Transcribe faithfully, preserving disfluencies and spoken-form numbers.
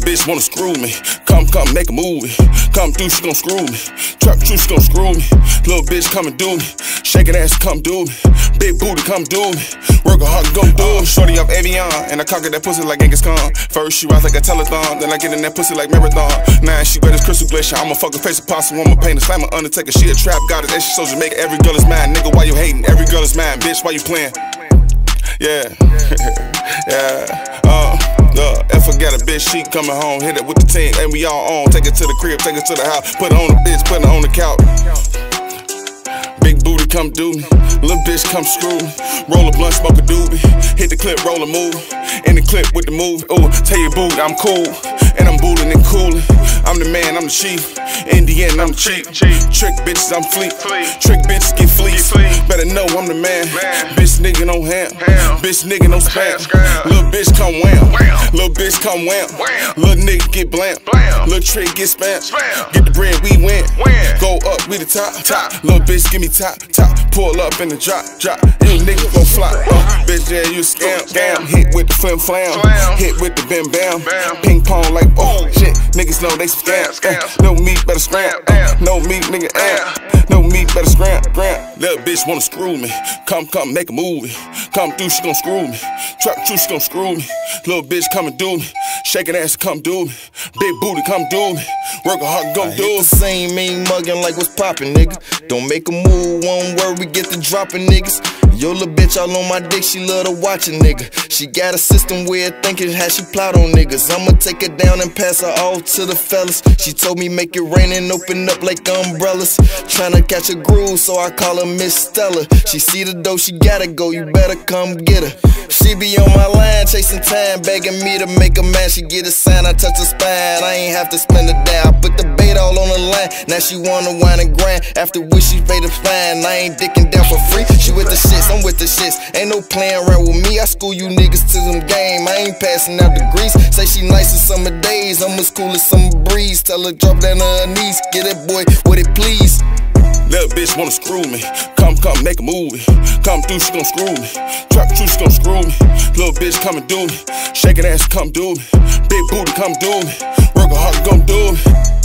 bitch wanna screw me. Come, come, make a movie. Come through, she gon' screw me. Trap true, she gon' screw me. Little bitch come and do me. Shaking ass, come do me. Big booty, come do me. Work hard, go do me. Shorty up Avion, and I conquer that pussy like Genghis Khan. First she rise like a telethon, then I get in that pussy like marathon. Now she wet as crystal glacier. I'ma fuck her face apostle, I'ma paint a slammer Undertaker. She a trap goddess, and she so Jamaica. Every girl is mine, nigga. Why you hating? Every girl is mine, bitch. Why you playing? Yeah, yeah, uh, uh, if I got a bitch, she coming home, hit it with the team, and we all on. Take it to the crib, take it to the house, put her on the bitch, put her on the couch. Big booty, come do me. Little bitch, come screw me. Roll a blunt, smoke a doobie. Hit the clip, roll a movie. In the clip with the movie. Ooh, tell your booty I'm cool, and I'm bootin' and coolin'. I'm the man, I'm the chief. In the end, I'm the cheap. Trick bitches, I'm fleet. Trick bitches get fleeced. Better know I'm the man. Bitch nigga no ham. Bitch nigga no spam. Little bitch come wham. Little bitch come wham. Little nigga get blam. Little trick get spam. Get the bread, we win. Go up, we the top. Little bitch give me top, top. Pull up in the drop, drop. You niggas gon' flop. Uh, bitch, yeah, you scam, scam. Hit with the flim flam. Hit with the bam bam. Ping pong like oh shit. Niggas know they some scam. Uh, no meat, better scram. Uh, no meat, nigga, amp. No meat, better scram, scram. Little bitch wanna screw me. Come, come, make a movie. Come through, she gon' screw me. Trap true, she gon' screw me. Little bitch come and do me. Shaking ass, come do me. Big booty, come do me. Work hard, go I do hit it. the same ain't muggin' like what's poppin', nigga. Don't make a move, one word, we get to dropping, niggas. Yo, little bitch all on my dick, she love to watch a nigga. She got a system weird thinking how she plot on niggas. I'ma take her down and pass her off to the fellas. She told me make it rain and open up like umbrellas. Tryna catch a groove, so I call her Miss Stella. She see the dough, she gotta go, you better come get her. She be on my line, chasing time, begging me to make a man. She get a sign, I touch her spine, I ain't have to spend a day. I put the bait all on the line, now she wanna whine and grind. After which she paid the fine, I ain't dicking down for free. She with the shits, I'm with the shits, ain't no playing around with me. I school you niggas to them game, I ain't passing out degrees. Say she nice in summer days, I'm as cool as summer breeze. Tell her drop down on her knees, get it boy, would it please? Little bitch wanna screw me. Come, come, make a movie. Come through, she gon' screw me. Trap true, she gon' screw me. Little bitch come and do me. Shaking ass, come do me. Big booty, come do me. Work hard, gon' do me.